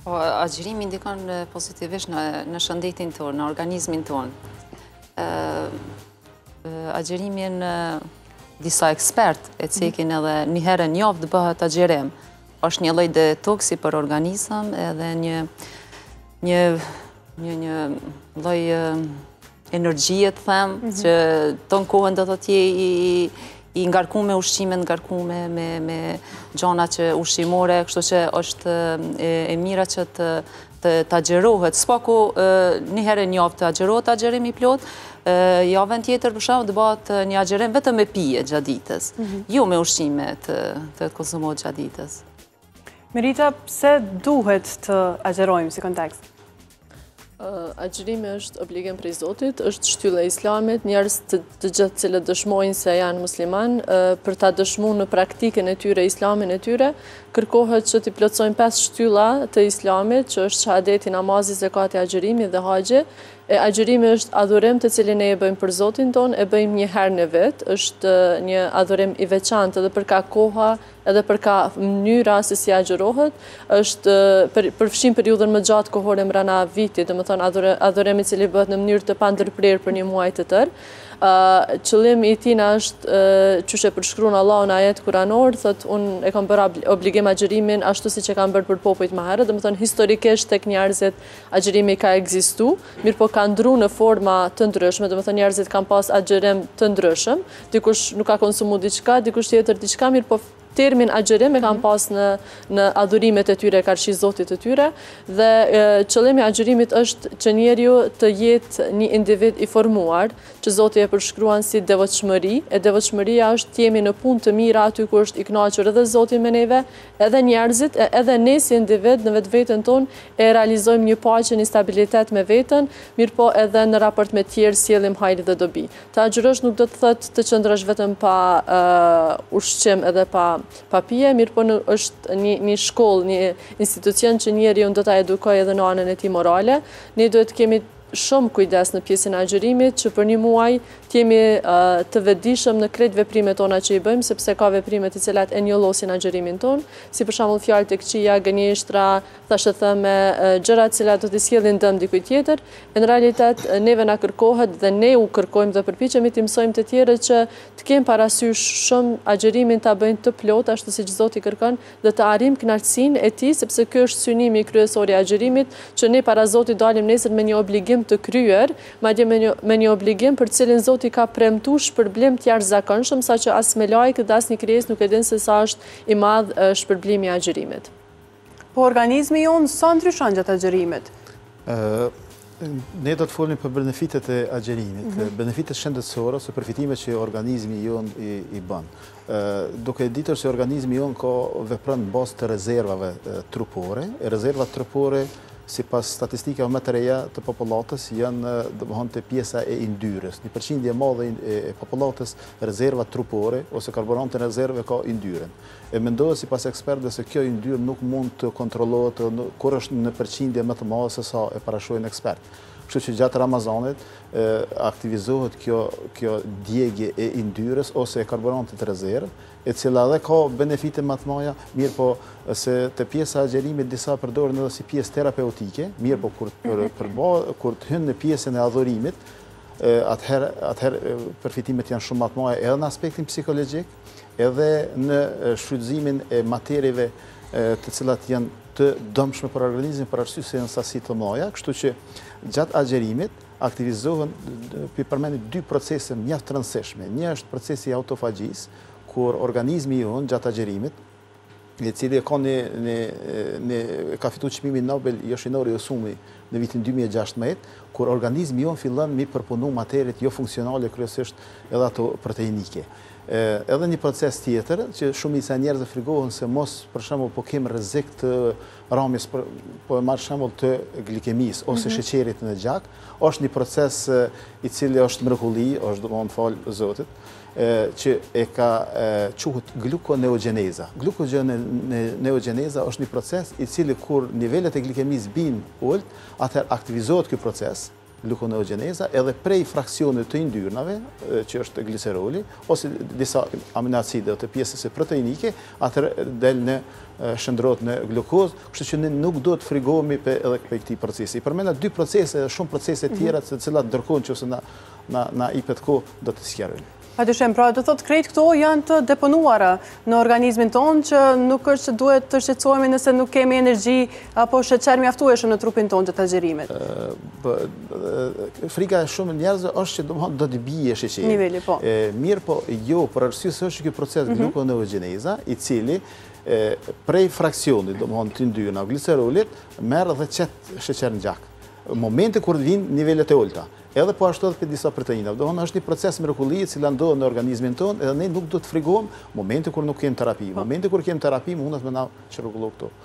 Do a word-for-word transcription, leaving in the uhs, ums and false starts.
Po, agjërimi ndikon pozitivisht në shëndetin tonë, në organizmin tonë. Agjërimi në disa ekspert e cekin edhe një herë në javë të bëhet agjërim. Është një lloj detoksi për organizëm edhe një një një një lloj energjie të them që ton kohën do të thotë i i ngarkuar me ushqime, ngarkuar me me me gjona që ushqimore, kështu që është e, e mira që të të të agjërohet. Spaku një herë në javë të agjërohet agjërim i plot, javën tjetër për shembull të bëhet një agjërim vetëm me pije gjatë ditës, jo me ushqime të të konsumohet gjatë ditës. Merita, pse duhet të agjërojmë si kontekst? Agjërimi është obligim prej Zotit, është shtylla e Islamit, njerëz të, të gjithë cilët dëshmojnë se janë musliman, për ta dëshmuar në praktikën e tyre, islamin e tyre, kërkohet që t'i plotësojnë pesë shtylla të Islamit, që është shahadeti, namazi, zakati, agjërimi dhe haxhi. E agjërimi është adhurim të cilin ne e bëjmë për Zotin ton, e bëjmë një herë në vit, është një adhurim i veçantë edhe për ka koha, edhe për ka mënyra se si agjërohet, është për, përfshin periudhën më gjatë kohore mbrana vitit, dhe më thonë adhurim i cili bëhet në mënyrë të pandërprer për një muaj të tërë. Uh, qëllimi i tina është uh, që që përshkruan Allah në ajet kuranor, thot unë e kam bërë obligim agjërimin ashtu si që kam bërë për popujt më herët, dhe më thonë historikisht tek njerëzit agjërimi ka egzistu, mirë po ka ndru në forma të ndryshme, dhe më thonë njerëzit kam pas agjërim të ndryshëm, dikush nuk ka konsumu diçka, dikush tjetër diçka, mirë po termin agjërim e kam pas në, në adhurimet e tyre, karshi Zotit e tyre, dhe e, qëllimi i agjërimit është që njeriu të jetë një individ i formuar, që Zoti e përshkruan si devotshmëri, e devotshmëria është të jemi në punë të mira aty ku është i kënaqur edhe Zoti me neve, edhe njerëzit, edhe ne si individ në vetveten tonë e realizojmë një paqe, një stabilitet me veten, mirë po edhe në raport me tjerë sjellim hajër dhe dobi. Të agjërosh nuk do të thotë të qëndrosh vetëm pa uh, ushqim edhe pa pa pije, mirë po në, është një, një shkollë, një institucion që njeriu do ta edukojë edhe në anën e tij morale. Ne duhet të kemi shumë kujdes në pjesën e agjërimit, që për një muaj t'jemi uh, të vetëdijshëm në krejt veprimet tona që i bëjmë, sepse ka veprime të cilat e njollosin agjërimin ton, si për shembull fjalë të këqija, gënjeshtra, thashë thëme, uh, gjëra të cilat do të sjellin dëm dikujt tjetër. Në realitet neve na kërkohet dhe ne u kërkojmë dhe përpiqemi të mësojmë të tjerët që të kemë parasysh shumë agjërimin ta bëjnë të plot, ashtu siç Zoti kërkon, dhe të arrijmë kënaqësinë e tij, sepse ky është synimi kryesor i agjërimit, që ne para Zotit dalim nesër me një obligim të kryer, madje me një, me një obligim për cilin Zoti ka premtuar shpërblim të jashtëzakonshëm, saqë as me lajk dhe as një krijesë nuk e din se sa është i madh shpërblimi i agjërimit. Po organizmi jonë sa ndryshon gjatë agjërimit? Uh, ne do të folim për benefitet e agjërimit, mm -hmm. benefitet shëndetësore ose përfitimet që organizmi jonë i, i bën. Uh, duke ditur se organizmi jonë ka vepron në bazë të rezervave uh, trupore, e rezervat trupore si pas statistika më të reja të popullatës janë të pjesa e yndyrës. Një përqindje e madhe e popullatës rezervat trupore ose karburante në rezerve ka yndyren. E mendohet si pas ekspertëve se kjo yndyrë nuk mund të kontrollohet kur është në përqindje më të madhe se sa e parashojnë ekspertë. Kështu që gjatë Ramazanit e, aktivizohet kjo, kjo djegje e yndyrës ose e karburantit të rezervë, e cila dhe ka benefite më të mëdha, mirë po se të pjesa e agjërimit disa përdoren edhe si pjesë terapeutike, mirë po kur, për, për, kur të hynë në pjesën e adhurimit, atëherë atëherë përfitimet janë shumë më të mëdha edhe në aspektin psikologjik, edhe në shfrytëzimin e materieve të cilat janë të dëmshme për organizmin për arsye se janë sasi të mëdha, kështu që gjatë agjërimit aktivizohen përmendni dy procese mjaft të rëndësishme. Një është procesi i autofagjisë, kur organizmi jonë gjatë agjërimit, i cili ka një, një, një ka fituar çmimin Nobel Yoshinori Ohsumi në vitin dy mijë e gjashtëdhjetë, kur organizmi jonë fillon mi përpunu materiet jo funksionale, kryesisht edhe ato proteinike. E, edhe një proces tjetër që shumica e njerëzve frigohen se mos për shembull po kem rrezik të ramjes, po e marr shembull të glikemisë ose mm -hmm. sheqerit në gjak, është një proces i cili është mrekulli, është domosdoshmë fal Zotit, e, që e ka quhet glukoneogeneza. Glukoneogeneza është një proces i cili kur nivelet e glikemisë bin ult, atëherë aktivizohet ky proces gluconeogeneza edhe prej fraksionit të yndyrnave, që është gliceroli, ose disa aminoacide të pjesës e proteinike, atër del në shëndrot në glukozë, kështu që ne nuk do të frigohemi edhe për këtij procesi. I përmenda dy procese dhe shumë procese tjera të cilat ndërkohën që ose na na i pet kohë do të sqarojmë. Padyshim, pra do thotë krejt këto janë të deponuara në organizmin tonë që nuk është që duhet të shqetësohemi nëse nuk kemi energji apo sheqer mjaftueshëm në trupin tonë të agjerimit. Frika e shumë njerëzve është që domethënë do të bie sheqeri. Niveli, po. Mirë, po jo, për arsye se është ky proces gluconeogeneza, i cili prej fraksionit, domethënë të yndyrna glicerolit, merr dhe qet sheqer në gjak. Momente kur vinë nivelet e ulta. Edhe po ashtu edhe për disa proteinave. Domethënë është një proces mrekulli i cili ndodhet në organizmin tonë edhe ne nuk do të frigohemi momente kur nuk kemi terapi. Momente kur kemi terapi mundet me na çrregullo këto.